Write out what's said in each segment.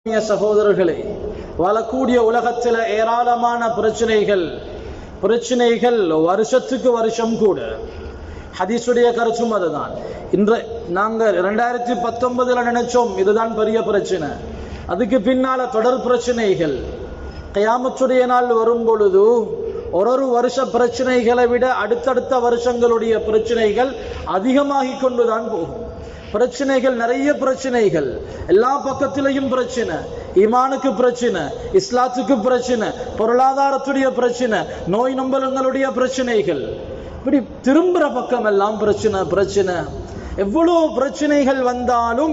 சகோதரர்களே, வாழக்கூடிய உலகத்தில் ஏராளமான பிரச்சனைகள் வருஷத்துக்கு வருஷம் கூட. ஹதீஸுடைய கருத்தும் அதுதான். இன்று நாங்கள் 2019 நினைச்சோம் இதுதான் பெரிய பிரச்சனை, அதுக்கு பின்னால தொடர் பிரச்சனைகள். கியாமத்துடைய நாள் வரும் பொழுது ஒரு வருஷ பிரச்சனைகளை விட அடுத்தடுத்த வருஷங்களுடைய பிரச்சனைகள் அதிகமாகிக் கொண்டுதான் போகும். பிரச்சனைகள், நிறைய பிரச்சனைகள், எல்லா பக்கத்திலையும் பிரச்சனை. ஈமானுக்கு பிரச்சனை, இஸ்லாத்துக்கு பிரச்சனை, பொருளாதாரத்துடைய பிரச்சனை, நோய் நம்பலங்களுடைய பிரச்சனைகள், இப்படி திரும்புற பக்கம் எல்லாம் பிரச்சனை. எவ்வளவு பிரச்சனைகள் வந்தாலும்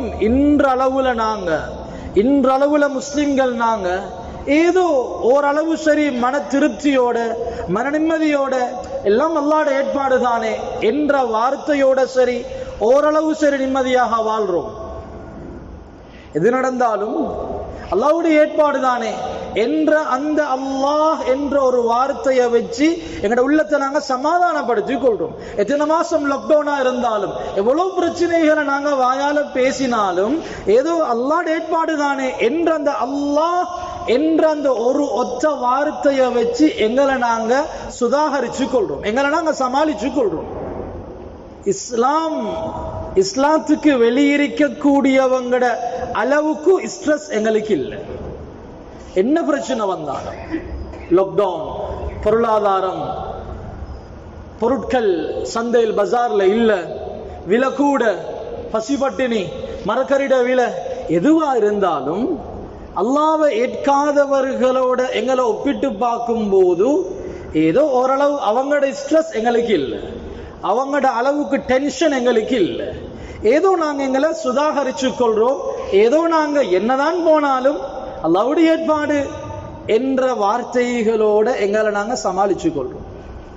இன்றளவுல முஸ்லிம்கள் நாங்க ஏதோ ஓரளவு சரி மன திருப்தியோட மன நிம்மதியோட எல்லாம் அல்லாஹ்வுடைய ஏற்பாடு தானே என்ற வார்த்தையோட சரி ஓரளவு சரி நிம்மதியாக வாழ்றோம். எது நடந்தாலும் அல்லாஹ்வுடைய ஏற்பாடு தானே என்ற அந்த அல்லாஹ் என்ற ஒரு வார்த்தையை வச்சு எங்கட உள்ளத்தை நாங்க சமாதானப்படுத்திக் கொள்றோம். எத்தனை மாசம் லாக்டவுனா இருந்தாலும், எவ்வளவு பிரச்சனைகளை நாங்க வாயால பேசினாலும், ஏதோ அல்லாஹ்வுடைய ஏற்பாடு தானே என்ற அந்த அல்லாஹ் என்ற அந்த ஒரு ஒத்த வார்த்தையை வச்சு எங்களை நாங்க சுதாகரிச்சு கொள்றோம், எங்களை நாங்க சமாளிச்சு கொள்றோம். இஸ்லாத்துக்கு வெளியிருக்கக்கூடியவங்கட அளவுக்கு ஸ்ட்ரெஸ் எங்களுக்கு இல்லை. என்ன பிரச்சனை வந்தாலும், லாக்டவுன், பொருளாதாரம், பொருட்கள் சந்தையில் பஜார்ல இல்ல, விலை கூட, பசிபட்டினி, மரக்கறிட விலை, எதுவா இருந்தாலும் அல்லாஹ்வை ஏற்காதவர்களோட எங்களை ஒப்பிட்டு பார்க்கும் போது ஏதோ ஓரளவு அவங்களோட ஸ்ட்ரெஸ் எங்களுக்கு இல்லை, அவங்களோட அளவுக்கு டென்ஷன் எங்களுக்கு இல்லை. ஏதோ நாங்க எங்களை சுதாகரிச்சு கொள்றோம். ஏதோ நாங்க என்னதான் போனாலும் அல்லாஹ்வுடைய ஏற்பாடு என்ற வார்த்தைகளோட எங்களை நாங்க சமாளிச்சு கொள்றோம்.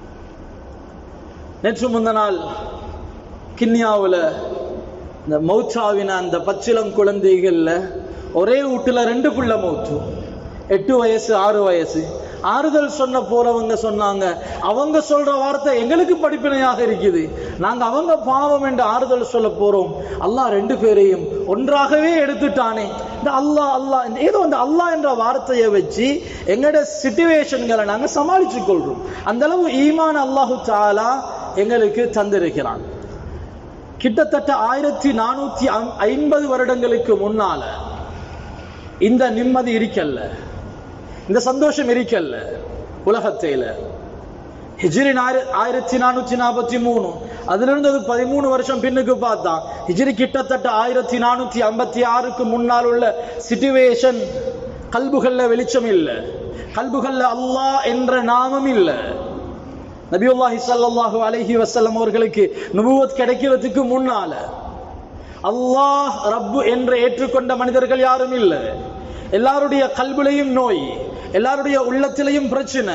நேற்று முந்த நாள் கிண்ணியாவில் இந்த மௌச்சாவின அந்த பச்சிளம் குழந்தைகள்ல ஒரே வீட்டுல 2 பிள்ளை மௌத்து, 8 வயசு 6 வயசு. ஆறுதல் சொன்ன போறவங்க சொன்னாங்க, அவங்க சொல்ற வார்த்தை எங்களுக்கு படிப்பினையாக இருக்குது, நாங்க அவங்க பாவம் என்று ஆறுதல் சொல்ல போறோம். அல்லாஹ் 2 பேரையும் ஒன்றாகவே எடுத்துட்டானே. இந்த அல்லாஹ் ஏதோ அந்த அல்லாஹ் என்ற வார்த்தையை வச்சு எங்களோட சிச்சுவேஷன்களை நாங்க சமாளிச்சு கொள்றோம். அந்த அளவு ஈமான் அல்லாஹு தஆலா எங்களுக்கு தந்திருக்கிறான். கிட்டத்தட்ட 1450 வருடங்களுக்கு முன்னால இந்த நிம்மதி இருக்கல்ல, இந்த சந்தோஷம் இருக்கல்ல உலகத்தில. ஹிஜ்ரி 1443, அதிலிருந்து 13 வருஷம் பின்னுக்கு பார்த்தா ஹிஜ்ரி கிட்டத்தட்ட 1456க்கு முன்னால் உள்ள சிச்சுவேஷன். கல்புகள்ல வெளிச்சம் இல்ல, கல்புகள்ல அல்லாஹ் என்ற நாமம் இல்ல. நபியுல்லாஹி ஸல்லல்லாஹு அலைஹி வஸல்லம் அவர்களுக்கு நுபுவத் கிடைக்கிறதுக்கு முன்னால அல்லாஹ் ரப்பு என்று ஏற்றுக்கொண்ட மனிதர்கள் யாரும் இல்லை. எல்லாருடைய கல்புலையும் நோய், எல்லாருடைய உள்ளத்திலையும் பிரச்சனை,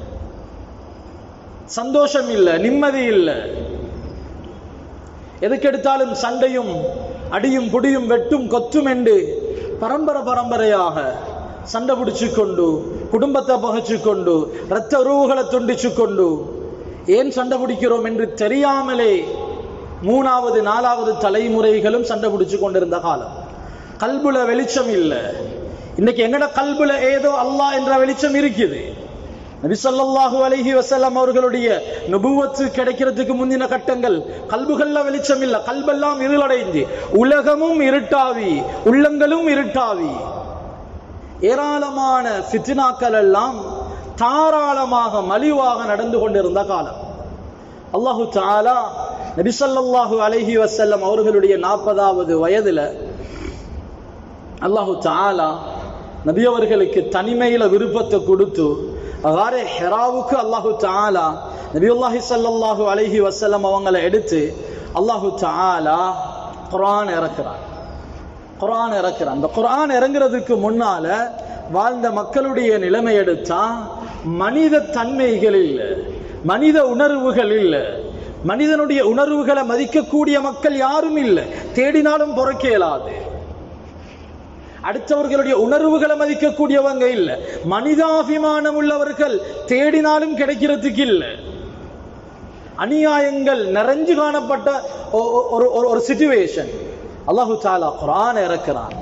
சந்தோஷம் இல்லை, நிம்மதி இல்லை. எதுக்கெடுத்தாலும் சண்டையும் அடியும் புடியும் வெட்டும் கொத்தும் என்று பரம்பரையாக சண்டை பிடிச்சு கொண்டு, குடும்பத்தை பகைச்சு கொண்டு, இரத்த உறவுகளை துண்டிச்சு கொண்டு, ஏன் சண்டை பிடிக்கிறோம் என்று தெரியாமலே 3வது 4வது தலைமுறைகளும் சண்டை பிடிச்சு கொண்டிருந்த காலம். கல்புல வெளிச்சம் இல்லை. இன்னைக்கு எங்கட கல்புல ஏதோ அல்லாஹ் என்ற வெளிச்சம் இருக்குது. நபி ஸல்லல்லாஹு அலைஹி வஸல்லம் அவர்களுடைய நுபுவத்து கிடைக்கிறதுக்கு முந்தின கட்டங்கள் கல்புகள்ல வெளிச்சம் இல்ல, கல்பெல்லாம் இருளடைந்து, உலகமும் இருட்டாவி, உள்ளங்களும் இருட்டாவி, ஏராளமான ஃபித்னாக்கள் எல்லாம் தாராளமாக மலிவாக நடந்து கொண்டிருந்த காலம். அல்லாஹு தஆலா நபி ஸல்லல்லாஹு அலைஹி வஸல்லம் அவர்களுடைய 40வது வயதுல அல்லாஹு தஆலா நபி அவர்களுக்கு தனிமையில விருப்பத்தை கொடுத்து அகாரே ஹிராவுக்கு அல்லாஹு தஆலா நபியுல்லாஹி ஸல்லல்லாஹு அலைஹி வஸல்லம் அவங்களை எடுத்து அல்லாஹு தஆலா குர்ஆன் இறக்குறான். அந்த குர்ஆன் இறங்குறதுக்கு முன்னால வாழ்ந்த மக்களுடைய நிலைமை எடுத்தா மனித தன்மைகள் இல்ல, மனித உணர்வுகள் இல்ல, மனிதனுடைய உணர்வுகளை மதிக்கக்கூடிய மக்கள் யாரும் இல்லை. தேடினாலும் பொறுக்க இயலாது. அடுத்தவர்களுடைய உணர்வுகளை மதிக்கக்கூடியவங்க இல்ல, மனிதாபிமானம் உள்ளவர்கள் தேடினாலும் கிடைக்கிறதுக்கு இல்லை. அநியாயங்கள் நிறைஞ்சு காணப்பட்ட ஒரு சிச்சுவேஷன். அல்லாஹு தஆலா குர்ஆன் இறக்குறான்.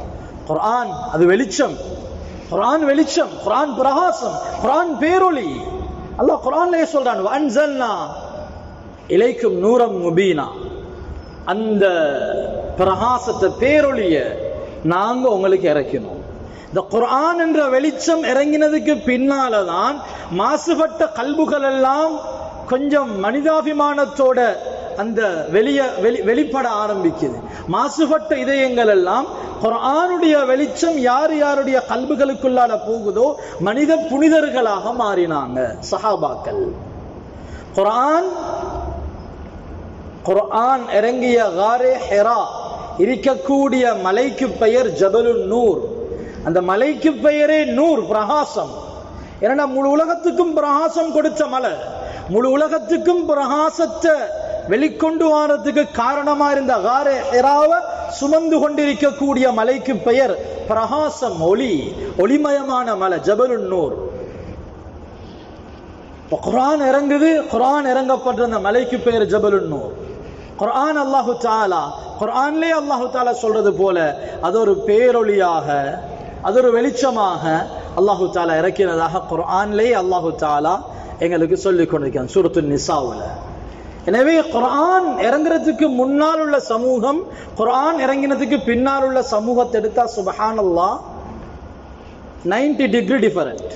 குர்ஆன் அது வெளிச்சம், குர்ஆன் வெளிச்சம், குர்ஆன் பிரகாசம், குர்ஆன் பேரொளி. அல்லாஹ் குர்ஆன்லயே சொல்றான், வஅன்ஸல்னா இலைக்கும் நூரம் முபீனா. அந்த பிரகாசத்தை பேரொளிய நாங்க உங்களுக்கு இறக்கினோம். இந்த குர்ஆன் என்ற வெளிச்சம் இறங்கினதுக்கு பின்னாலதான் மாசுபட்ட கல்புகள் எல்லாம் கொஞ்சம் மனிதாபிமானத்தோட அந்த வெளிப்பட ஆரம்பிக்குது. மாசுபட்ட இதயங்கள் எல்லாம் குர்ஆனுடைய வெளிச்சம் யார் யாருடைய கல்புகளுக்குள்ளால போகுதோ மனித புனிதர்களாக மாறினாங்க சஹாபாக்கள். குர்ஆன் இறங்கிய காரே ஹிரா இருக்கக்கூடிய மலைக்கு பெயர் ஜபலுன் நூர். அந்த மலைக்கு பெயரே நூர், பிரகாசம். ஏன்னா முழு உலகத்துக்கும் பிரகாசம் கொடுத்த மலை, முழு உலகத்துக்கும் பிரகாசத்தை வெளிக்கொண்டு வாரத்துக்கு காரணமா இருந்த காரே ஹிராவை சுமந்து கொண்டிருக்கக்கூடிய மலைக்கு பெயர் பிரகாசம், ஒளி, ஒளிமயமான மலை, ஜபலுன் நூர். குர்ஆன் இறங்குது, குர்ஆன் இறங்கப்பட்ட அந்த மலைக்கு பெயர் ஜபலுன் நூர். குர்ஆன் அல்லாஹு தஆலா குர்ஆன்லயே அல்லாஹு தஆலா சொல்றது போல அது ஒரு பேரொளியாக, அது ஒரு வெளிச்சமாக அல்லாஹு தஆலா இறக்கினதாக குர்ஆன்லயே அல்லாஹு தஆலா எங்களுக்கு சொல்லிக் கொண்டிருக்கிறான் சூரத்துன் நிசாவுல. எனவே குர்ஆன் இறங்குறதுக்கு முன்னால் உள்ள சமூகம், குர்ஆன் இறங்கினதுக்கு பின்னால் உள்ள சமூகத்தை எடுத்தா சுப்ஹானல்லாஹ் 90 டிகிரி டிஃபரண்ட்.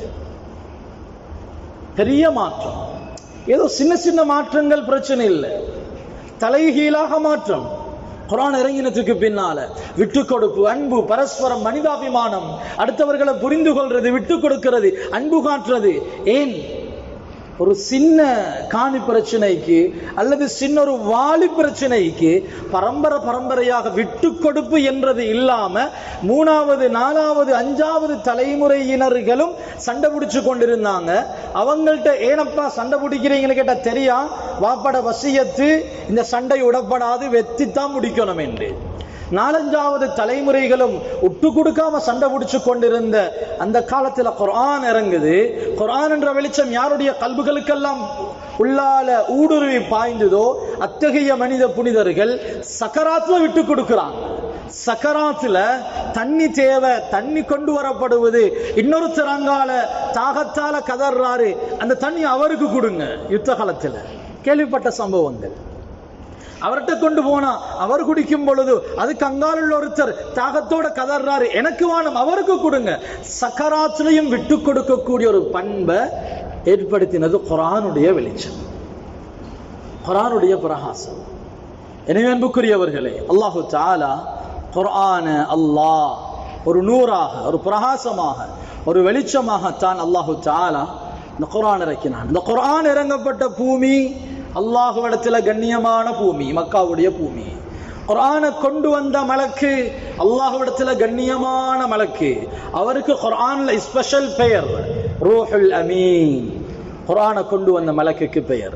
பெரிய மாற்றம். ஏதோ சின்ன சின்ன மாற்றங்கள் பிரச்சனை இல்லை, தலைகீழாக மாற்றம். குர்ஆன் இறங்கினதுக்கு பின்னால விட்டு கொடுப்பு, அன்பு, பரஸ்பரம், மனிதாபிமானம், அடுத்தவர்களை புரிந்து கொள்றது, விட்டு கொடுக்கிறது, அன்பு காட்டுறது. ஏன் ஒரு சின்ன காணி பிரச்சனைக்கு அல்லது சின்ன ஒரு வாலி பிரச்சனைக்கு பரம்பரையாக விட்டு கொடுப்பு என்றது இல்லாம 3வது 4வது 5வது தலைமுறையினர்களும் சண்டை பிடிச்சு கொண்டிருந்தாங்க. அவங்கள்ட்ட ஏனப்பா சண்டை பிடிக்கிறீங்கன்னு கேட்டா தெரியா, வாப்பட வசியத்து இந்த சண்டை உடப்படாது, வெத்தித்தான் முடிக்கணும் என்று. 4வது தலைமுறைகளும் விட்டு கொடுக்காம சண்டை பிடிச்சு கொண்டிருந்த அந்த காலத்துல குர்ஆன் இறங்குது. குர்ஆன் என்ற வெளிச்சம் யாருடைய கல்புகளுக்கெல்லாம் உள்ளால ஊடுருவி பாய்ந்ததோ அத்தகைய மனித புனிதர்கள் சக்கராத்துல விட்டு கொடுக்கிறாங்க. சக்கராத்துல தண்ணி தேவை, தண்ணி கொண்டு வரப்படுவது, இன்னொரு திறங்கால தாகத்தால கதறாரு, அந்த தண்ணி அவருக்கு கொடுங்க. யுத்த காலத்துல கேள்விப்பட்ட சம்பவங்கள். அவர்கிட்ட கொண்டு போனா அவர் குடிக்கும் பொழுது அதுக்கு அங்கால் உள்ள ஒருத்தர் தாகத்தோட கதறாரு, எனக்கு வானம், அவருக்கு கொடுங்க. சக்கராத்திலையும் விட்டு கொடுக்கக்கூடிய ஒரு பண்பை ஏற்படுத்தினது குர்ஆனுடைய வெளிச்சம், குர்ஆனுடைய பிரகாசம். எனவே அன்புக்குரியவர்களே, அல்லாஹு தஆலா குர்ஆன அல்லாஹ் ஒரு நூறாக, ஒரு பிரகாசமாக, ஒரு வெளிச்சமாகத்தான் அல்லாஹு தஆலா இந்த குர்ஆன் இறக்கினான். இந்த குர்ஆன் இறங்கப்பட்ட பூமி அல்லாஹ்விடத்துல கண்ணியமான பூமி, மக்காவுடைய பூமி. குர்ஆனை கொண்டு வந்த மலக்கு அல்லாஹ்விடத்துல கண்ணியமான மலக்கு. அவருக்கு குர்ஆன்ல ஸ்பெஷல் பெயர் ரூஹுல் அமீன். குர்ஆனை கொண்டு வந்த மலக்குக்கு பெயர்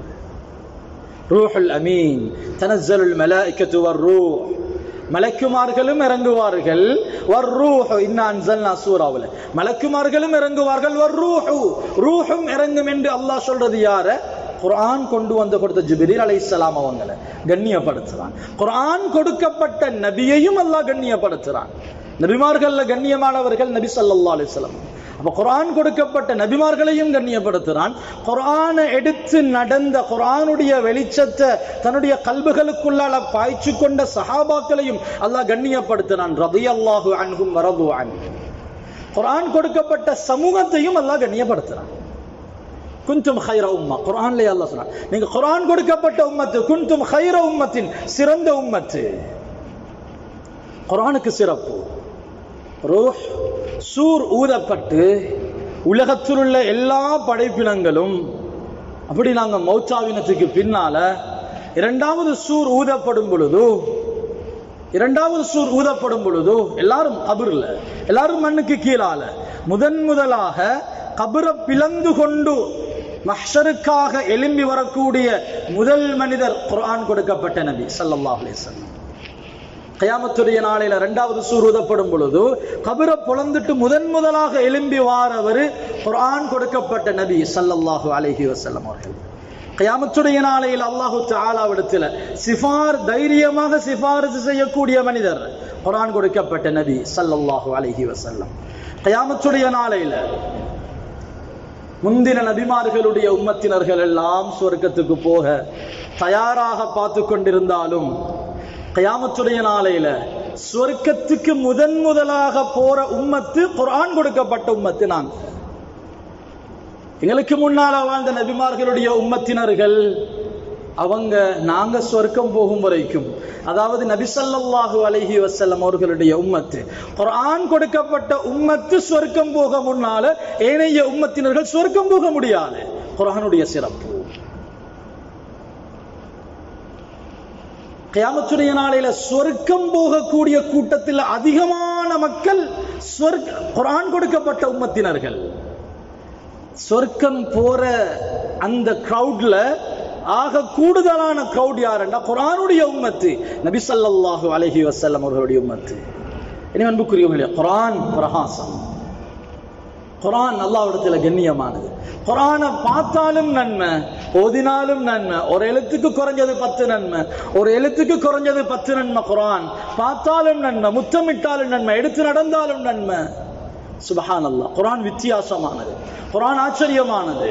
ரூஹுல் அமீன். தனஸ்ஸலுல் மலாயிகத்து வர்ரூஹ், மலக்குமார்களும் இறங்குவார்கள். வர்ரூஹு இன்னா அன்ஸல்னா சூராவுல மலக்குமார்களும் இறங்குவார்கள். வர்ரூஹு, ரூஹும் இறங்கும் என்று அல்லாஹ் சொல்றது யார? குர்ஆன் கொண்டு வந்து கொடுத்த ஜிப்ரீல் அலைஹிஸ்ஸலாம் அவங்களை கண்ணியப்படுத்துறான். குர்ஆன் கொடுக்கப்பட்ட நபியையும் அல்லாஹ் கண்ணியப்படுத்துறான். நபிமார்கள்ல கண்ணியமானவர்கள் நபி ஸல்லல்லாஹு அலைஹி வஸல்லம். அப்ப குர்ஆன் கொடுக்கப்பட்ட நபிமார்களையும் கண்ணியப்படுத்துறான். குர்ஆனை எடுத்து நடந்த, குர்ஆனுடைய வெளிச்சத்தை தன்னுடைய கல்புகளுக்குள்ளால பாய்ச்சி கொண்ட சஹாபாக்களையும் அல்லாஹ் கண்ணியப்படுத்துறான். ரலியல்லாஹு அன்ஹும் வரது அன்ஹு. குர்ஆன் கொடுக்கப்பட்ட சமூகத்தையும் அல்லாஹ் கண்ணியப்படுத்துறான். குந்தும் கைர உம்மா, குர்ஆன்லயே அல்லாஹ் சொல்றான், நீங்க குர்ஆன் கொடுக்கப்பட்ட உம்மத்து, குந்தும் கைர உம்மத்தின், சிறந்த உம்மத்து. குர்ஆனுக்கு சிறப்பு. ரூஹ், சூர் ஊதப்பட்டு உலகத்தில் உள்ள எல்லா படைப்பினங்களும் அப்படி நாங்க மௌத்தாவினத்துக்கு பின்னால இரண்டாவது சூர் ஊதப்படும் பொழுது எல்லாரும் கபர்ல, எல்லாரும் மண்ணுக்கு கீழால முதலாக கபரை பிளந்து கொண்டு மஹ்ஷருக்காக எழும்பி வரக்கூடிய முதல் மனிதர் குர்ஆன் கொடுக்கப்பட்ட நபி ஸல்லல்லாஹு அலைஹி வஸல்லம். கியாமத்துடைய நாளையில இரண்டாவது சூர் ஊதப்படும் பொழுது கபரை பொளந்துட்டு முதலாக எழும்பி வாரவர் குர்ஆன் கொடுக்கப்பட்ட நபி ஸல்லல்லாஹு அலைஹி வஸல்லம் அவர்கள். கியாமத்துடைய நாளையில் அல்லாஹு தஆலாவிடத்தில் தைரியமாக சிபாரிசு செய்யக்கூடிய மனிதர் குர்ஆன் கொடுக்கப்பட்ட நபி ஸல்லல்லாஹு அலைஹி வஸல்லம். கியாமத்துடைய நாளையில் முந்தின நபிமார்களுடைய உம்மத்தினர்கள் எல்லாம் சொர்க்கத்துக்கு போக தயாராக பார்த்து கொண்டிருந்தாலும் கியாமத்துடைய நாளையில சொர்க்கத்துக்கு முதலாக போற உம்மத்து குர்ஆன் கொடுக்கப்பட்ட உம்மத்து. எங்களுக்கு முன்னால வாழ்ந்த நபிமார்களுடைய உம்மத்தினர்கள் நாங்க சொர்க்கம் போகும் வரைக்கும், அதாவது நபி ஸல்லல்லாஹு அலைஹி வஸல்லம் அவர்களுடைய உம்மத்து, குர்ஆன் கொடுக்கப்பட்ட உம்மத்து சொர்க்கம் போக முன்னால ஏனைய உம்மத்தினர்கள் சொர்க்கம் போக முடியாது. குர்ஆனுடைய சிறப்பு. கியாமத்துடைய நாளையில சொர்க்கம் போகக்கூடிய கூட்டத்தில் அதிகமான மக்கள் குர்ஆன் கொடுக்கப்பட்ட உம்மத்தினர்கள். சொர்க்கம் போற அந்த கிரவுட்ல ஆக கூடுதலான கிரவுட் யாருன்னா குர்ஆனுடைய உம்மத்து, நபி ஸல்லல்லாஹு அலைஹி வஸல்லம் அவர்களுடைய உம்மத்து. இனி அன்புக்குரியவர்களே, குர்ஆன் பிரகாசம். குர்ஆன் அல்லாஹ்விடத்தில் கண்ணியமானது. குர்ஆனை பார்த்தாலும் நன்மை, ஓதினாலும் நன்மை. ஒரு எழுத்துக்கு குறைஞ்சது 10 நன்மை, ஒரு எழுத்துக்கு குறைஞ்சது 10 நன்மை. குர்ஆன் பார்த்தாலும் நன்மை, முத்தமிட்டாலும் நன்மை, எடுத்து நடந்தாலும் நன்மை. சுப்ஹானல்லாஹ். குர்ஆன் வித்தியாசமானது, குர்ஆன் ஆச்சரியமானது.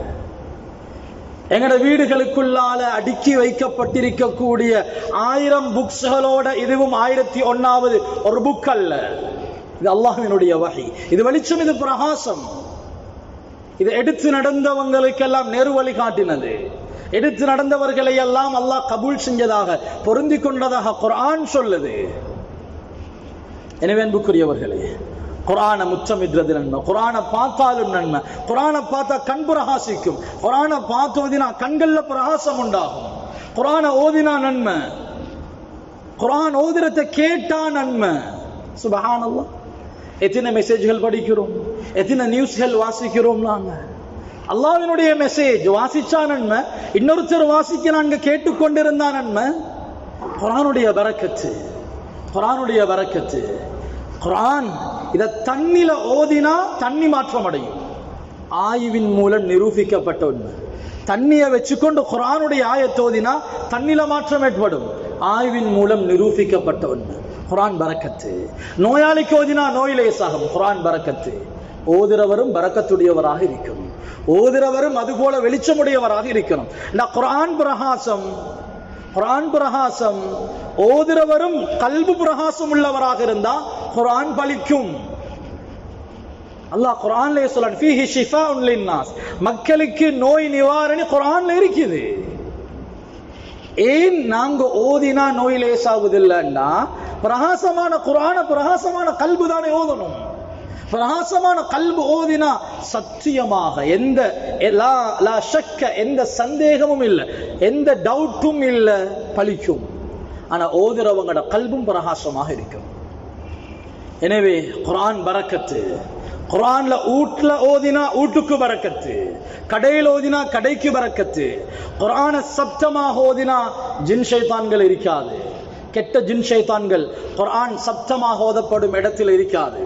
எங்கட வீடுகளுக்குள்ளால அடுக்கி வைக்கப்பட்டிருக்கக்கூடிய 1000 புக்ஸ்களோட இதுவும் 1001வது ஒரு புக் அல்ல. இது அல்லாஹ்வினுடைய வஹி. இது வெளிச்சம், இது பிரகாசம். இது எடுத்து நடந்தவங்களுக்கெல்லாம் நேரு வழி காட்டினது. எடுத்து நடந்தவர்களை எல்லாம் அல்லாஹ் கபூல் செஞ்சதாக, பொருந்தி கொண்டதாக குர்ஆன் சொல்லுது. எனவே அன்புக்குரியவர்களே, குர்ஆனை முத்தமிடுறது நன்மை, குர்ஆனை பார்த்தாலும் நன்மை. குர்ஆனை பார்த்தா கண் பிரகாசிக்கும். குர்ஆனை பார்த்து ஓதினா கண்கள்ல பிரகாசம் உண்டாகும். குர்ஆனை ஓதினா நன்மை, குர்ஆன் ஓதுறத கேட்டா நன்மை. சுப்ஹானல்லாஹ். எத்தனை மெசேஜ்கள் படிக்கிறோம், எத்தனை நியூஸ்கள் வாசிக்கிறோம். நாங்க அல்லாஹ்வினுடைய மெசேஜ் வாசிச்சா நன்மை, இன்னொருத்தர் வாசிக்க நாங்க கேட்டுக்கொண்டிருந்தா நன்மை. குர்ஆனுடைய பரக்கத்து, குர்ஆனுடைய பரக்கத்து. குர்ஆன் இத தண்ணில ஓதினா தண்ணி மாற்றம் அடையும். ஆய்வின் மூலம் நிரூபிக்கப்பட்ட உண்மை. தண்ணியை வச்சுக்கொண்டு குர்ஆனுடைய ஆயத்தை ஓதினா தண்ணில மாற்றம் ஏற்படும். ஆய்வின் மூலம் நிரூபிக்கப்பட்ட உண்மை. குர்ஆன் பரக்கத்து. நோயாளிக்கு ஓதினா நோய் லேசாகும். குர்ஆன் பரக்கத்து. ஓதுறவரும் பரக்கத்துடையவராக இருக்கணும், ஓதுறவரும் அதுபோல வெளிச்சமுடையவராக இருக்கணும். இந்த குர்ஆன் பிரகாசம், குர்ஆன் பிரகாசம். ஓதுறவரும் கல்பு பிரகாசம் உள்ளவராக இருந்தா குர்ஆன் பலிக்கும். அல்லாஹ் குர்ஆன்ல சொல்றான், ஃபீஹி ஷிஃபாஉன் லின்னாஸ். மக்களுக்கு நோய் நிவாரணி குர்ஆன்ல இருக்குது. ஏன் நாங்க ஓதினா நோய் லேசாகுதில்லைன்னா, பிரகாசமான குர்ஆன பிரகாசமான கல்பு தானே ஓதணும். பிரகாசமான கல்பு ஓதினா சத்தியமாக எந்த சந்தேகமும் இல்லை, எந்த டவுட்டும் இல்லை, பலிக்கும். ஆனா ஓதுறவங்களோட கல்பும் பிரகாசமாக இருக்கும். எனவே குர்ஆன் பரக்கத்து. குர்ஆன்ல வீட்ல ஓதினா வீட்டுக்கு பரக்கத்து, கடையில் ஓதினா கடைக்கு பரக்கத்து. குர்ஆன சப்தமாக ஓதினா ஜின் ஷைத்தான்கள் இருக்காது, கெட்ட ஜின் ஷைத்தான்கள் குர்ஆன் சப்தமாக ஓதப்படும் இடத்தில் இருக்காது.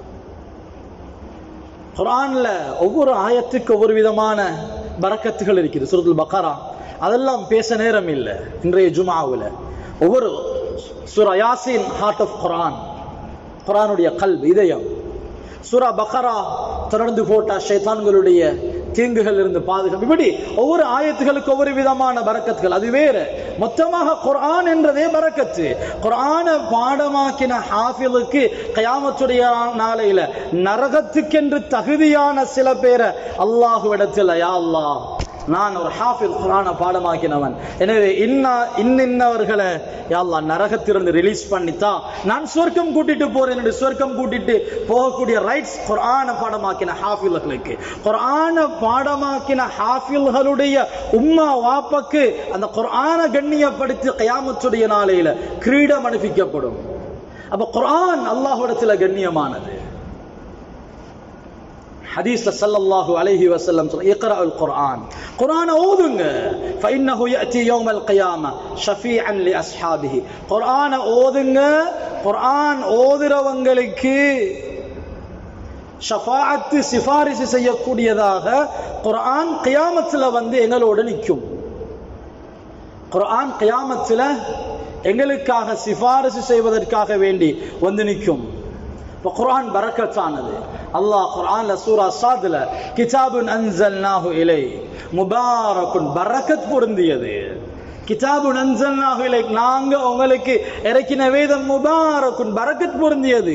குர்ஆன்ல ஒவ்வொரு ஆயத்துக்கு ஒவ்வொரு விதமான பரக்கத்துகள் இருக்குது. சூரத்துல் பக்ரா அதெல்லாம் பேச நேரம் இல்லை இன்றைய ஜும்ஆவுல. ஒவ்வொரு சூரா யாசீன் ஹார்ட் ஆஃப் குர்ஆன், குர்ஆனுடைய கல்ப், இதயம். சூரா பக்ரா தொடர்ந்து போட்டா ஷைத்தான்களுடைய தீங்குகள் இருந்து பாதுகாப்பு. இப்படி ஒவ்வொரு ஆயத்துகளுக்கு ஒவ்வொரு விதமான பரக்கத்துகள். அது வேற. மொத்தமாக குர்ஆன் என்றதே பரக்கத்து. குர்ஆன பாடமாக்கின ஹாஃபிலுக்கு கியாமத்துடைய நாளையில நரகத்துக்கென்று தகுதியான சில பேரை அல்லாஹ்விடத்தில், யா அல்லாஹ், நான் ஒரு ஹாஃபில், குர்ஆனை பாடமாக்கினவன், எனவே இன்னவர்களை யா அல்லாஹ் நரகத்திலிருந்து ரிலீஸ் பண்ணித்தா நான் சொர்க்கம் கூட்டிட்டு போறேன் என்று சொர்க்கம் கூட்டிட்டு போகக்கூடிய ரைட்ஸ் குர்ஆனை பாடமாக்கின ஹாஃபில்களுக்கு. குர்ஆனை பாடமாக்கின ஹாஃபில்களுடைய உம்மா வாப்பக்கு அந்த குர்ஆனை கண்ணியப்படுத்தி கியாமத்துடைய நாளையில கிரீடம் அனுப்பிக்கப்படும். அப்ப குர்ஆன் அல்லாஹ்விடத்துல கண்ணியமானது. ஹதீஸ்ல ஸல்லல்லாஹு அலைஹி வஸல்லம் சொல்றாங்க, இக்ராஉல் குர்ஆன், குர்ஆனை ஓதுங்க, ஃபஇன்னஹு யஅதி யௌமல் கியாமah ஷஃபீஅன் லி அஸ்ஹாபிஹி. குர்ஆனை ஓதுங்க. குர்ஆன் ஓதுறவங்களுக்கு ஷஃபாஅத் சிபாரிசு செய்யக்கூடியதாக குர்ஆன் கியாமத்துல வந்து எங்களோட நிற்கும். குர்ஆன் கியாமத்துல எங்களுக்காக சிபாரிசு செய்வதற்காக வேண்டி வந்து நிற்கும். இப்போ குர்ஆன் பரக்கத்தானது. அல்லாஹ் குர்ஆன்ல சூரா ஸாத்ல கிதாபுன் அன்ஸல்னாஹு இலை முபாரக்குன் பரக்கத் பொருந்தியது. கிதாபுன் அன்ஸல்னாஹு இலை நாங்க உங்களுக்கு இறக்கின வேதம் முபாரக்குன் பரக்கத் பொருந்தியது.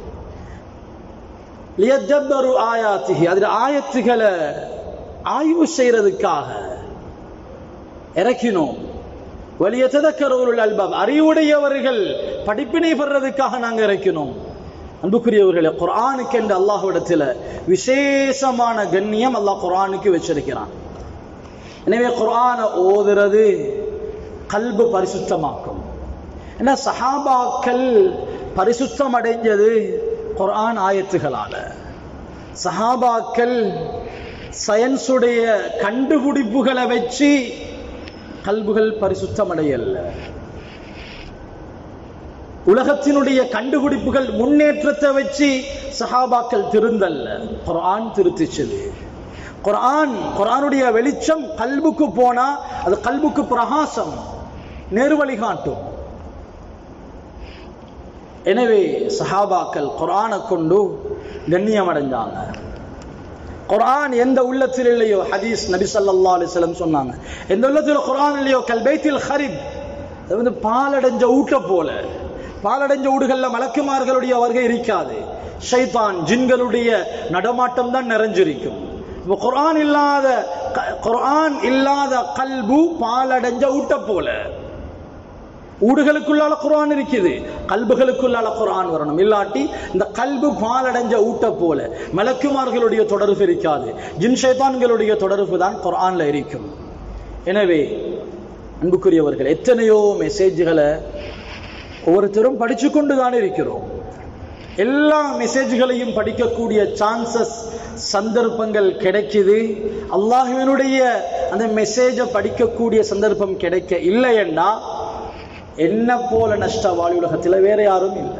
லியதப்பரு ஆயாத்திஹி அதில் ஆயத்துகளை ஆய்வு செய்யறதுக்காக இறக்கினோம். வலியதக்கரு உலுல் அல்பாப் அறிவுடையவர்கள் படிப்பினை பெறதுக்காக நாங்க இறக்கினோம். அன்புக்குரியவர்களே, குர்ஆனுக்கு என்று அல்லாஹ்விடத்தில் விசேஷமான கண்ணியம் அல்லாஹ் குர்ஆனுக்கு வச்சிருக்கிறான். எனவே குர்ஆனை ஓதுறது கல்பு பரிசுத்தமாக்கும். ஏன்னா சஹாபாக்கள் பரிசுத்தம் அடைஞ்சது குர்ஆன் ஆயத்துகளால. சஹாபாக்கள் சயின்ஸுடைய கண்டுபிடிப்புகளை வச்சு கல்புகள் பரிசுத்தம் அடையல்ல. உலகத்தினுடைய கண்டுபிடிப்புகள் முன்னேற்றத்தை வச்சு சஹாபாக்கள் திருந்தல்ல, குர்ஆன் திருத்திச்சது. குர்ஆனுடைய வெளிச்சம் கல்புக்கு போனா அது கல்புக்கு பிரகாசம், நேர்வழி காட்டும். எனவே சஹாபாக்கள் குர்ஆனை கொண்டு கண்ணியம் அடைஞ்சாங்க. குர்ஆன் எந்த உள்ளத்தில் இல்லையோ, ஹதீஸ் நபி ஸல்லல்லாஹு அலைஹி வஸல்லம் சொன்னாங்க, எந்த உள்ளத்தில் குர்ஆன் இல்லையோ கல்பைத்தில் ஹரிப், அது வந்து பாலடைஞ்ச ஊட்ட போல. பாலடைஞ்ச ஊடுகள்ல மலக்குமார்களுடைய வருகை இருக்காது, ஷைத்தான் ஜின்களுடைய நடமாட்டம் தான் நிறைஞ்சிருக்கும். குர்ஆன் இல்லாத கல்பு பாலடைஞ்ச ஊட்ட போல. ஊடுகளுக்குள்ளால குர்ஆன் இருக்குது, கல்புகளுக்குள்ளால குர்ஆன் வரணும். இல்லாட்டி இந்த கல்பு பாலடைஞ்ச ஊட்ட போல. மலக்குமார்களுடைய தொடர்பு இருக்காது, ஜின் ஷைத்தான்களுடைய தொடர்பு தான் குர்ஆன்ல இருக்கும். எனவே அன்புக்குரியவர்கள், எத்தனையோ மெசேஜ்களை ஒவ்வொருத்தரும் படிச்சு கொண்டு தான் இருக்கிறோம். எல்லா மெசேஜ்களையும் படிக்கக்கூடிய சான்சஸ், சந்தர்ப்பங்கள் கிடைக்குது. அல்லாஹ்வினுடைய அந்த மெசேஜை படிக்கக்கூடிய சந்தர்ப்பம் கிடைக்க இல்லையென்றா என்ன போல நஷ்டவாளி உலகத்தில் வேற யாரும் இல்லை.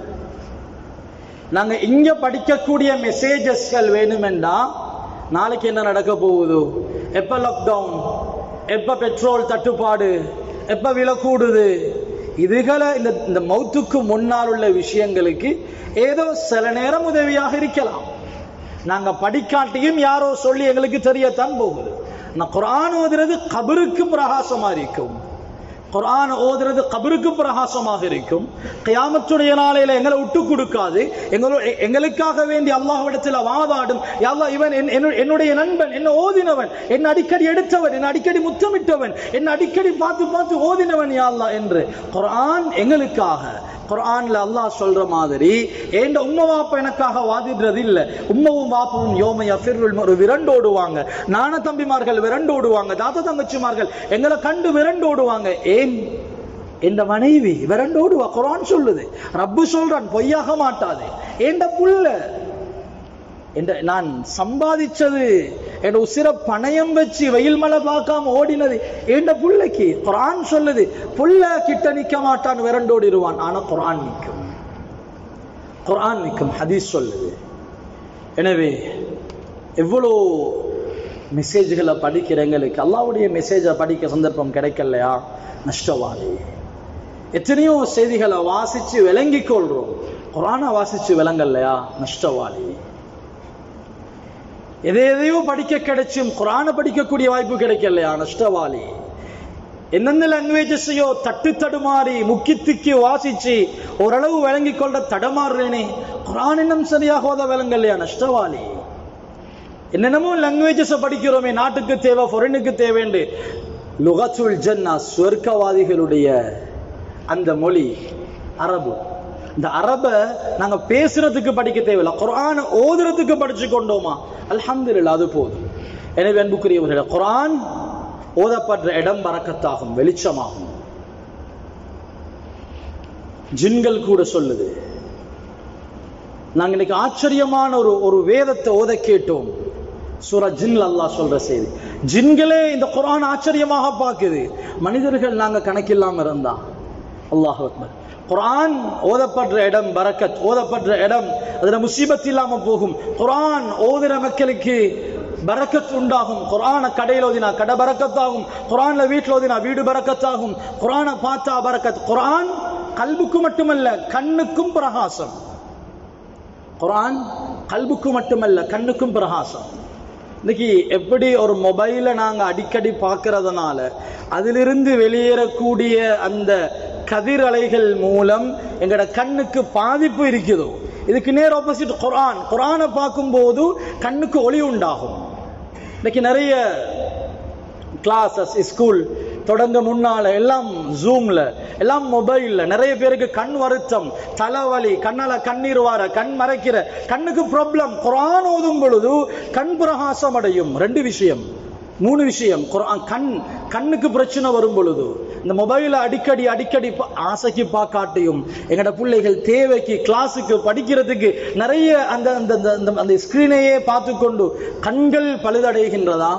நாங்க இங்க படிக்கக்கூடிய மெசேஜஸ்கள் வேணுமென்றா நாளைக்கு என்ன நடக்க போகுது, எப்ப லாக்டவுன், எப்ப பெட்ரோல் தட்டுப்பாடு, எப்ப விலை கூடுது, இதுகளை இந்த மௌத்துக்கு முன்னால் உள்ள விஷயங்களுக்கு ஏதோ சில நேரம் உதவியாக இருக்கலாம். நாங்க படிக்காட்டியும் யாரோ சொல்லி எங்களுக்கு தெரியத்தான் போகுது. நான் குர்ஆன் ஓதுறது கபருக்கு பிரகாசமா இருக்கும். குர்ஆன் ஓதுறது கபருக்கு பிரகாசமாக இருக்கும். கியாமத்துடைய நாளையில எங்களை விட்டு கொடுக்காது. எங்களுக்காக வேண்டி அல்லாஹ்விடத்தில் வாதாடும், யா அல்லாஹ் இவன் என்னுடைய நண்பன், என்ன ஓதினவன், என்ன அடிக்கடி எடுத்தவன், என்ன அடிக்கடி முத்தமிட்டவன், என்ன அடிக்கடி பார்த்து பார்த்து ஓதினவன் யா அல்லாஹ் என்று குர்ஆன் எங்களுக்காக. குர்ஆன்ல அல்லாஹ் சொல்ற மாதிரி ஏண்ட உம்மா வாப்பா எனக்காக வாதிடுறது இல்ல. உம்மவும் வாப்பவும் யோமையா ஃபிர்ருல் விரண்டோடுவாங்க, நான தம்பிமார்கள் விரண்டோடுவாங்க, தாத்தா தங்கச்சிமார்கள் எங்களை கண்டு விரண்டோடுவாங்க. ஏன் என்ற மனைவி விரண்டோடுவா. குர்ஆன் சொல்லுது, ரப்பு சொல்றான், பொய்யாக மாட்டாது. ஏண்ட புள்ள, நான் சம்பாதிச்சது, என் உசிர பணயம் வச்சு வெயில் மழை பார்க்காம ஓடினது ஏண்ட புள்ளைக்கு. குர்ஆன் சொல்லுது, புள்ள கிட்ட நிக்க மாட்டான், விரண்டோடிடுவான். ஆனா குர்ஆன் நிற்கும், குர்ஆன் நிற்கும். ஹதீஸ் சொல்லுது. எனவே எவ்வளோ மெசேஜ்களை படிக்கிறவங்களுக்கு அல்லாஹ்வுடைய மெசேஜை படிக்க சந்தர்ப்பம் கிடைக்கலையா, நஷ்டவாதி. எத்தனையோ செய்திகளை வாசிச்சு விளங்கி கொள்றோம், குர்ஆனை வாசிச்சு விளங்கலையா, நஷ்டவாதி. எதையோ படிக்க கிடைச்சும் குர்ஆனை படிக்கக்கூடிய வாய்ப்பு கிடைக்கலையா, நஷ்டவாளி. எந்தெந்த லாங்குவேஜஸையோ தட்டு தடுமாறி முக்கி திக்கி வாசிச்சு ஓரளவு விளங்கி கொள்ள தடமாறுறேனே, குர்ஆன் இன்னும் சரியாக ஓத விளங்கலையா, நஷ்டவாளி. என்னென்னமோ லாங்குவேஜஸை படிக்கிறோமே, நாட்டுக்கு தேவை, ஃபாரினுக்கு தேவைண்டு. லுகத்துல் ஜன்னா, சுவர்க்கவாதிகளுடைய அந்த மொழி அரபு. இந்த அரபை நாங்க பேசுறதுக்கு படிக்க தேவையில்லை, குர்ஆன் ஓதுறதுக்கு படிச்சு கொண்டோமா, அல்ஹம்துலில்லாஹ், அது போதும். எனவே அன்புக்குரியவர்களே, குர்ஆன் ஓதப்படுற இடம் பரக்கத்தாகும், வெளிச்சமாகும். ஜின்கள் கூட சொல்லுது. நாங்க இன்னைக்கு ஆச்சரியமான ஒரு வேதத்தை ஓத கேட்டோம். சூரா ஜின்ல அல்லாஹ் சொல்ற செய்தி, ஜின்களே இந்த குர்ஆன் ஆச்சரியமாக பார்க்குது. மனிதர்கள் நாங்க கணக்கில்லாம இருந்தா, அல்லாஹ் அக்பர். குர்ஆன் ஓதப்படுற இடம் பரக்கத், ஓதப்படுற இடம் அதுல முசீபத் இல்லாம போகும். குர்ஆன் ஓதுற மக்களுக்கு பரக்கத் உண்டாகும். குர்ஆனை கடையில் ஓதினா கடை பரக்கத்தாகும், குர்ஆன்ல வீட்டில் ஓதினா வீடு பரக்கத்தாகும், குர்ஆனை பார்த்தா பரக்கத். குர்ஆன் கல்புக்கு மட்டுமல்ல கண்ணுக்கும் பிரகாசம். குர்ஆன் கல்புக்கு மட்டுமல்ல கண்ணுக்கும் பிரகாசம். இன்னைக்கு எப்படி ஒரு மொபைலை நாங்க அடிக்கடி பார்க்கறதுனால அதிலிருந்து வெளியேறக்கூடிய அந்த கதிர் அலைகள் மூலம் எங்கட கண்ணுக்கு பாதிப்பு இருக்குதோ, இதுக்கு நேர் ஆப்போசிட் குர்ஆன். குர்ஆனை பார்க்கும் போது கண்ணுக்கு ஒளி உண்டாகும். இன்னைக்கு நிறைய கிளாஸஸ் ஸ்கூல் தொடங்க முன்னால எல்லாம் ஜூம்ல, எல்லாம் மொபைல்ல. நிறைய பேருக்கு கண் வருத்தம், தலைவலி, கண்ணால கண்ணீர் வார, கண் மறைக்கிற, கண்ணுக்கு ப்ராப்ளம். குர்ஆன் ஓதும் பொழுது கண் பிரகாசம் அடையும். 2 விஷயம் 3 விஷயம். குர்ஆன் கண்ணுக்கு பிரச்சனை வரும் பொழுது இந்த மொபைலை அடிக்கடி ஆசைக்கு பார்க்காட்டியும் எங்கட பிள்ளைகள் தேவைக்கு கிளாஸுக்கு படிக்கிறதுக்கு நிறைய அந்த ஸ்கிரீனையே பார்த்து கொண்டு கண்கள் பழுதடைகின்றதா?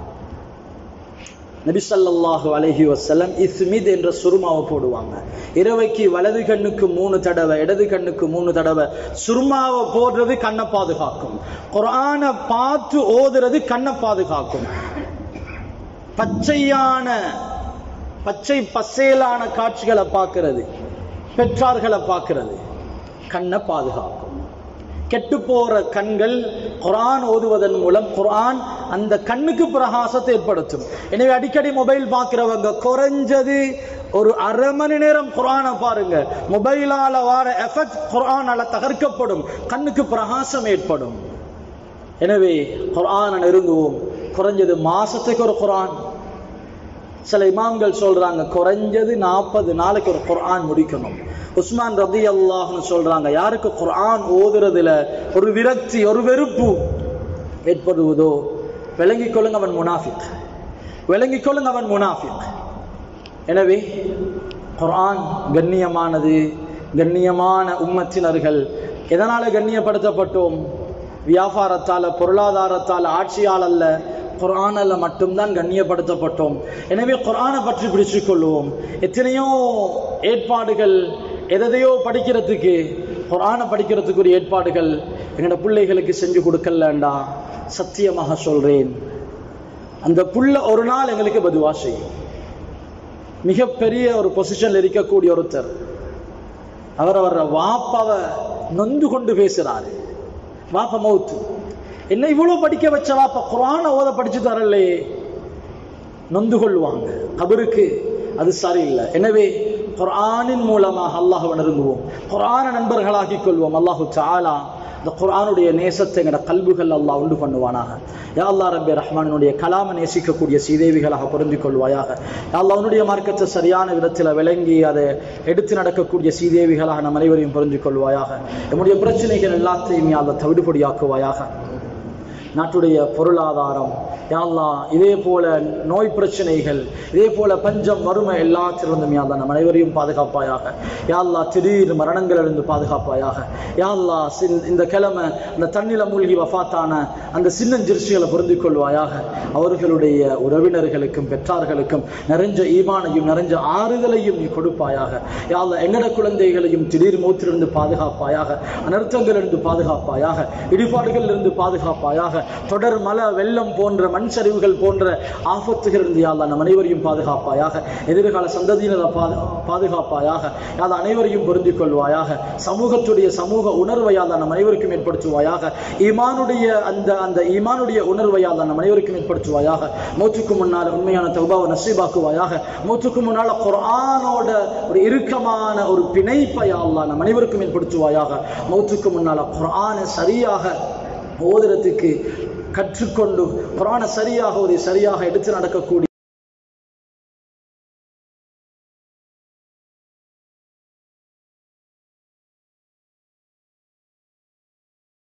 நபி ஸல்லல்லாஹு அலைஹி வஸல்லம் இஸ்மித் என்ற சுருமாவை போடுவாங்க. இரவைக்கு வலது கண்ணுக்கு 3 தடவை, இடது கண்ணுக்கு 3 தடவை சுருமாவை போடுறது கண்ணை பாதுகாக்கும். குர்ஆனை பார்த்து ஓதுறது கண்ணை பாதுகாக்கும். பச்சை பசேலான காட்சிகளை பார்க்கிறது, பெற்றார்களை பார்க்கிறது கண்ணை பாதுகாக்கும். கெட்டு போற கண்கள் குர்ஆன் ஓதுவதன் மூலம் குர்ஆன் அந்த கண்ணுக்கு பிரகாசத்தை ஏற்படுத்தும். எனவே அடிக்கடி மொபைல் பார்க்கிறவங்க குறைஞ்சது ஒரு அரை மணி நேரம் குர்ஆனை பாருங்க. மொபைலால வர எஃபெக்ட் குர்ஆனால தகர்க்கப்படும், கண்ணுக்கு பிரகாசம் ஏற்படும். எனவே குர்ஆனை நெருங்குவோம். குறைஞ்சது மாசத்துக்கு ஒரு குர்ஆன். சில இமாம்கள் சொல்றாங்க குறைஞ்சது 40 நாளைக்கு ஒரு குர்ஆன் முடிக்கணும். உஸ்மான் ரலியல்லாஹு அன்ஹு சொல்றாங்க, யாருக்கு குர்ஆன் ஓதுறதுல ஒரு விரக்தி, ஒரு வெறுப்பு ஏற்படுவதோ விளங்கிக் கொள்ளுங்க அவன் முனாஃபிக், விளங்கிக் கொள்ளுங்க அவன் முனாஃபிக். எனவே குர்ஆன் கண்ணியமானது, கண்ணியமான உம்மத்தினர்கள். எதனால கண்ணியப்படுத்தப்பட்டோம்? வியாபாரத்தால, பொருளாதாரத்தால், ஆட்சியால் அல்ல, குர்ஆனால மட்டும்தான் கண்ணியப்படுத்தப்பட்டோம். எனவே குர்ஆனை பற்றி பிடிச்சுக் கொள்வோம். எத்தனையோ ஏற்பாடுகள் எதையோ படிக்கிறதுக்கு, குர்ஆனை படிக்கிறதுக்குரிய ஏற்பாடுகள் எங்களோட பிள்ளைகளுக்கு செஞ்சு கொடுக்கலண்டா சத்தியமாக சொல்றேன், அந்த புள்ள ஒரு நாள் எங்களுக்கு பதுவா செய்யும். மிகப்பெரிய ஒரு பொசிஷன்ல இருக்கக்கூடிய ஒருத்தர், அவர் வாப்பாவை நொந்து கொண்டு பேசுறாரு. வாப்பா மௌத்து, என்ன இவ்வளவு படிக்க வச்ச வாப்பா குர்ஆனை ஓத படிச்சு தரலையே, நொந்து கொள்வாங்க. கபருக்கு அது சரியில்லை. எனவே குர்ஆனின் மூலமாக அல்லாஹ்வை நெருங்குவோம், குர்ஆனை நண்பர்களாக்கிக் கொள்வோம். அல்லாஹு தஆலா இந்த குர்ஆனுடைய நேசத்தை எங்கட கல்புகள் அல்லாஹ் உண்டு பண்ணுவானாக. யா அல்லாஹ் ரப்பே ரஹ்மானுடைய கலாமை நேசிக்கக்கூடிய சீதேவிகளாக பொருந்திக் கொள்வாயாக. யா அல்லாஹ் உன்னுடைய மார்க்கத்தை சரியான விதத்தில் விளங்கி அதை எடுத்து நடக்கக்கூடிய சீதேவிகளாக நம் அனைவரையும் பொருந்திக் கொள்வாயாக. நம்முடைய பிரச்சனைகள் எல்லாத்தையும் யா அல்லாஹ் தவிடுபடியாக்குவாயாக. நாட்டுடைய பொருளாதாரம் யா அல்லாஹ், இதே போல நோய் பிரச்சனைகள், இதே போல பஞ்சம், வறுமை எல்லாத்திலிருந்தும் யா அல்லாஹ் நம் அனைவரையும் பாதுகாப்பாயாக. யா அல்லாஹ் திடீர் மரணங்களிலிருந்து பாதுகாப்பாயாக. யா அல்லாஹ் இந்த கிழமை அந்த தண்ணில மூழ்கி வஃபாத்தான அந்த சின்னஞ்சிறுச்சிகளை பொருந்திக் கொள்வாயாக. அவர்களுடைய உறவினர்களுக்கும் பெற்றார்களுக்கும் நிறைஞ்ச ஈமானையும் நிறைஞ்ச ஆறுதலையும் நீ கொடுப்பாயாக. யா அல்லாஹ் எங்கட குழந்தைகளையும் திடீர் மௌத்திலிருந்து பாதுகாப்பாயாக, அனர்த்தங்களிலிருந்து பாதுகாப்பாயாக, இடிபாடுகளிலிருந்து பாதுகாப்பாயாக, தொடர் மழை, வெள்ளம் போன்ற மண் சரிவுகள் போன்ற ஆபத்துகளிலிருந்து யா அல்லாஹ் நம் அனைவரையும் பாதுகாப்பாயாக. எதிர்கால சந்ததியினரை பாதுகாப்பாயாக. யா அல்லாஹ் அனைவரையும் பொருந்திக் கொள்வாயாக. சமூகத்துடைய சமூக உணர்வை யா அல்லாஹ் நம் அனைவருக்கும் ஏற்படுத்துவாயாக. ஈமானுடைய அந்த ஈமானுடைய உணர்வை யா அல்லாஹ் நம் அனைவருக்கும் ஏற்படுத்துவாயாக. மௌத்துக்கு முன்னால் உண்மையான தௌபாவை நசீபாக்குவாயாக. மௌத்துக்கு முன்னால் குர்ஆனோட ஒரு இறுக்கமான ஒரு பிணைப்பை யா அல்லாஹ் நம் அனைவருக்கும் ஏற்படுத்துவாயாக. மௌத்துக்கு முன்னால் குர்ஆனை சரியாக ஓதுறதுக்கு கற்றுக்கொண்டு குர்ஆனை சரியாக ஓதி சரியாக எடுத்து நடக்கக்கூடிய